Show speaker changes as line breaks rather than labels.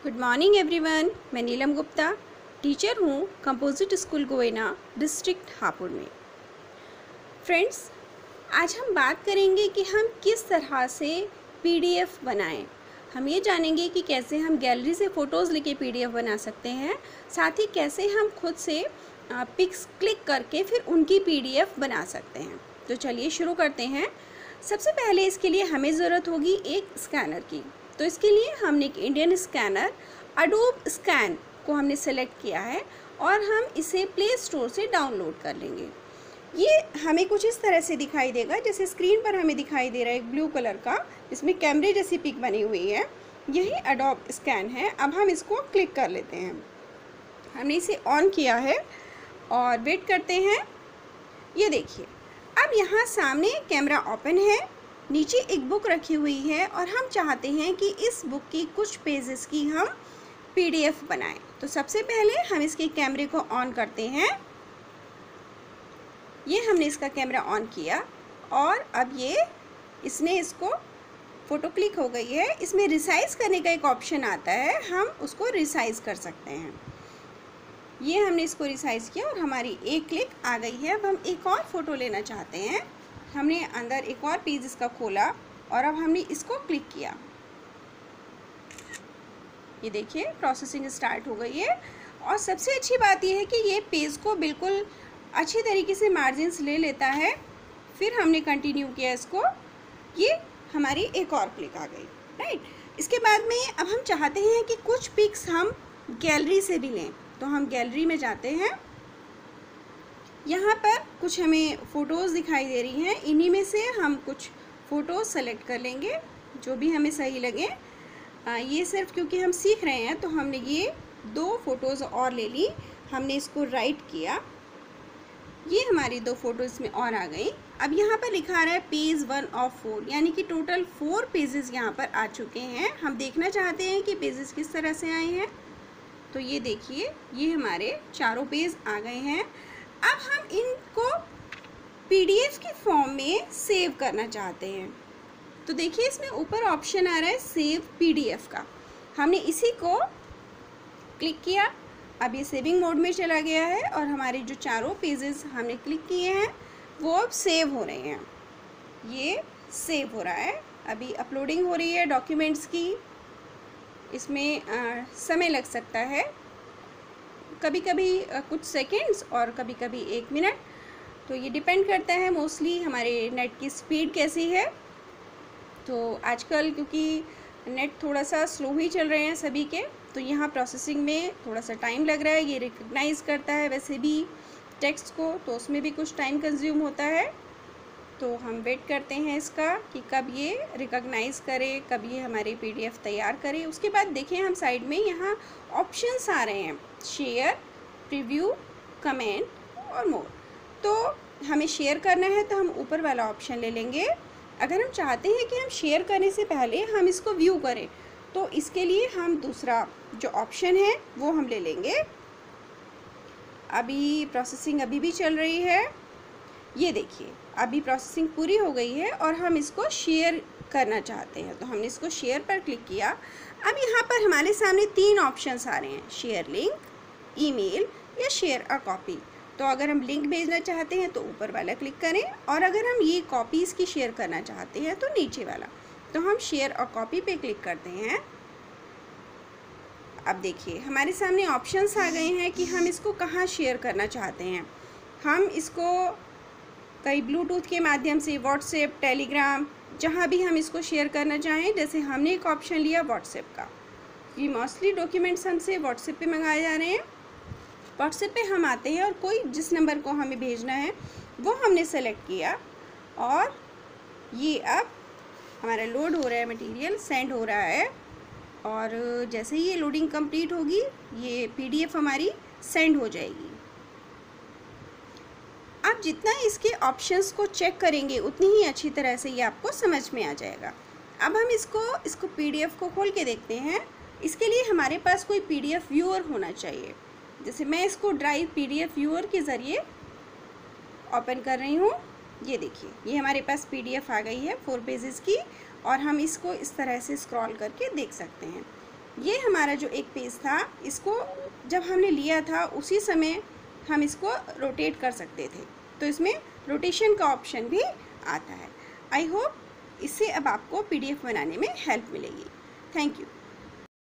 Good morning everyone. मैं Neelam Gupta teacher हूँ composite school Goyna district Hapur में। फ्रेंड्स, आज हम बात करेंगे कि हम किस तरह से पीडीएफ बनाएं। हम ये जानेंगे कि कैसे हम गैलरी से फ़ोटोज़ लेके पीडीएफ बना सकते हैं, साथ ही कैसे हम खुद से पिक्स क्लिक करके फिर उनकी पीडीएफ बना सकते हैं। तो चलिए शुरू करते हैं। सबसे पहले इसके लिए हमें ज़रूरत होगी एक स्कैनर की। तो इसके लिए हमने एक इंडियन स्कैनर अडोब स्कैन को हमने सेलेक्ट किया है और हम इसे प्ले स्टोर से डाउनलोड कर लेंगे। ये हमें कुछ इस तरह से दिखाई देगा, जैसे स्क्रीन पर हमें दिखाई दे रहा है एक ब्लू कलर का, इसमें कैमरे जैसी पिक बनी हुई है। यही अडोब स्कैन है। अब हम इसको क्लिक कर लेते हैं। हमने इसे ऑन किया है और वेट करते हैं। ये देखिए, अब यहाँ सामने कैमरा ओपन है, नीचे एक बुक रखी हुई है और हम चाहते हैं कि इस बुक की कुछ पेजेस की हम पीडीएफ बनाएं। तो सबसे पहले हम इसके कैमरे को ऑन करते हैं। ये हमने इसका कैमरा ऑन किया और अब इसने इसको फ़ोटो क्लिक हो गई है। इसमें रिसाइज़ करने का एक ऑप्शन आता है, हम उसको रिसाइज़ कर सकते हैं। ये हमने इसको रिसाइज़ किया और हमारी एक क्लिक आ गई है। अब हम एक और फ़ोटो लेना चाहते हैं। हमने अंदर एक और पेज इसका खोला और अब हमने इसको क्लिक किया। ये देखिए, प्रोसेसिंग स्टार्ट हो गई है। और सबसे अच्छी बात ये है कि ये पेज को बिल्कुल अच्छी तरीके से मार्जिन्स ले लेता है। फिर हमने कंटिन्यू किया इसको, ये हमारी एक और क्लिक आ गई, राइट। इसके बाद में अब हम चाहते हैं कि कुछ पिक्स हम गैलरी से भी लें, तो हम गैलरी में जाते हैं। यहाँ पर कुछ हमें फ़ोटोज़ दिखाई दे रही हैं, इन्हीं में से हम कुछ फ़ोटोज़ सेलेक्ट कर लेंगे जो भी हमें सही लगे। ये सिर्फ क्योंकि हम सीख रहे हैं तो हमने ये 2 फ़ोटोज़ और ले ली। हमने इसको राइट किया, ये हमारी 2 फ़ोटो इसमें और आ गई। अब यहाँ पर लिखा आ रहा है पेज 1 ऑफ 4, यानी कि टोटल 4 पेजेस यहाँ पर आ चुके हैं। हम देखना चाहते हैं कि पेजेस किस तरह से आए हैं। तो ये देखिए, ये हमारे चारों पेज आ गए हैं। अब हम इनको पीडीएफ की फॉर्म में सेव करना चाहते हैं। तो देखिए, इसमें ऊपर ऑप्शन आ रहा है सेव पीडीएफ का। हमने इसी को क्लिक किया। अब ये सेविंग मोड में चला गया है और हमारे जो चारों पेजेस हमने क्लिक किए हैं वो अब सेव हो रहे हैं। ये सेव हो रहा है। अभी अपलोडिंग हो रही है डॉक्यूमेंट्स की। इसमें समय लग सकता है, कभी कभी कुछ सेकंड्स और कभी कभी 1 मिनट। तो ये डिपेंड करता है मोस्टली हमारे नेट की स्पीड कैसी है। तो आजकल क्योंकि नेट थोड़ा सा स्लो ही चल रहे हैं सभी के, तो यहाँ प्रोसेसिंग में थोड़ा सा टाइम लग रहा है। ये रिकग्नाइज़ करता है वैसे भी टेक्स्ट को, तो उसमें भी कुछ टाइम कंज्यूम होता है। तो हम वेट करते हैं इसका कि कब ये रिकग्नाइज़ करे, कब ये हमारी पीडीएफ तैयार करे। उसके बाद देखें हम साइड में यहाँ ऑप्शंस आ रहे हैं, शेयर, प्रीव्यू, कमेंट और मोर। तो हमें शेयर करना है तो हम ऊपर वाला ऑप्शन ले लेंगे। अगर हम चाहते हैं कि हम शेयर करने से पहले हम इसको व्यू करें, तो इसके लिए हम दूसरा जो ऑप्शन है वो हम ले लेंगे। अभी प्रोसेसिंग अभी भी चल रही है। ये देखिए, अभी प्रोसेसिंग पूरी हो गई है और हम इसको शेयर करना चाहते हैं, तो हमने इसको शेयर पर क्लिक किया। अब यहाँ पर हमारे सामने 3 ऑप्शंस आ रहे हैं, शेयर लिंक, ईमेल या शेयर अ कॉपी। तो अगर हम लिंक भेजना चाहते हैं तो ऊपर वाला क्लिक करें, और अगर हम ये कॉपीज़ की शेयर करना चाहते हैं तो नीचे वाला। तो हम शेयर अ कॉपी पे क्लिक करते हैं। अब देखिए, हमारे सामने ऑप्शंस आ गए हैं कि हम इसको कहाँ शेयर करना चाहते हैं। हम इसको कई ब्लूटूथ के माध्यम से, व्हाट्सएप, टेलीग्राम, जहाँ भी हम इसको शेयर करना चाहें। जैसे हमने एक ऑप्शन लिया व्हाट्सएप का, ये मोस्टली डॉक्यूमेंट्स हमसे व्हाट्सएप पे मंगाए जा रहे हैं। व्हाट्सएप पे हम आते हैं और कोई जिस नंबर को हमें भेजना है वो हमने सेलेक्ट किया और ये अब हमारा लोड हो रहा है, मटेरियल सेंड हो रहा है। और जैसे ही ये लोडिंग कंप्लीट होगी, ये पीडीएफ हमारी सेंड हो जाएगी। आप जितना इसके ऑप्शंस को चेक करेंगे उतनी ही अच्छी तरह से ये आपको समझ में आ जाएगा। अब हम इसको पीडीएफ को खोल के देखते हैं। इसके लिए हमारे पास कोई पीडीएफ व्यूअर होना चाहिए। जैसे मैं इसको ड्राइव पीडीएफ व्यूअर के ज़रिए ओपन कर रही हूँ। ये देखिए, ये हमारे पास पीडीएफ आ गई है 4 पेजेस की, और हम इसको इस तरह से स्क्रॉल करके देख सकते हैं। ये हमारा जो एक पेज था, इसको जब हमने लिया था उसी समय हम इसको रोटेट कर सकते थे, तो इसमें रोटेशन का ऑप्शन भी आता है। आई होप इससे अब आपको PDF बनाने में हेल्प मिलेगी। Thank you.